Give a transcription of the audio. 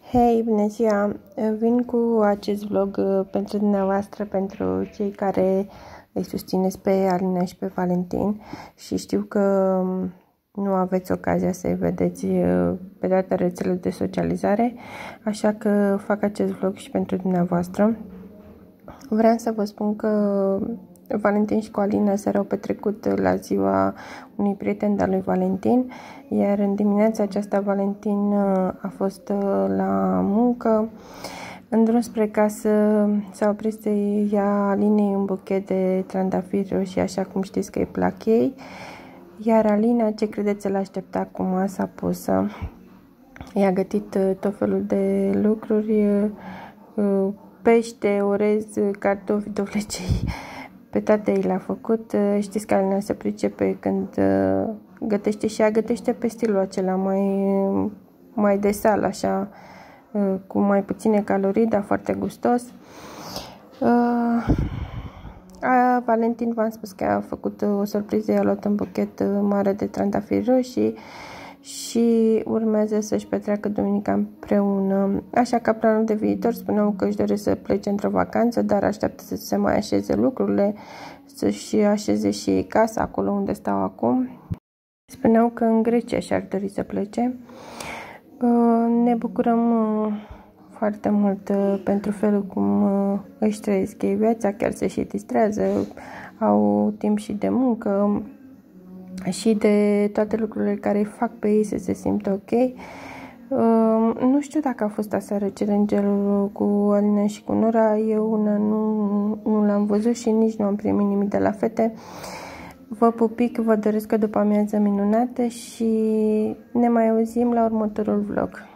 Hei, bună ziua! Vin cu acest vlog pentru dumneavoastră, pentru cei care îi susțineți pe Alina și pe Valentin și știu că nu aveți ocazia să-i vedeți pe toate rețelele de socializare, așa că fac acest vlog și pentru dumneavoastră. Vreau să vă spun că Valentin și cu Alina s-au petrecut la ziua unui prieten de-al lui Valentin, iar în dimineața aceasta Valentin a fost la muncă. În drum spre casă s-a oprit să ia Alinei un buchet de trandafiri roșii, așa cum știți că îi plac ei, iar Alina, ce credeți, îl aștepta cu masa pusă. I-a gătit tot felul de lucruri, pește, orez, cartofi, dovlecei, pe toate i le-a făcut. Știți că Alina se pricepe când gătește și ea gătește pe stilul acela mai de sal, așa, cu mai puține calorii, dar foarte gustos. Valentin, v-am spus că a făcut o surpriză, i-a luat un buchet mare de trandafiri roșii și urmează să-și petreacă duminica împreună. Așa că planul de viitor spuneau că își doresc să plece într-o vacanță, dar așteaptă să se mai așeze lucrurile, să-și așeze și casa acolo unde stau acum. Spuneau că în Grecia și-ar dori să plece. Ne bucurăm foarte mult pentru felul cum își trăiesc ei viața, chiar se și distrează, au timp și de muncă și de toate lucrurile care îi fac pe ei să se simtă ok. Nu știu dacă a fost aseară challenge-ul cu Alina și cu Nora. Eu una nu l-am văzut și nici nu am primit nimic de la fete. Vă pupic, vă doresc o după amiază minunată și ne mai auzim la următorul vlog.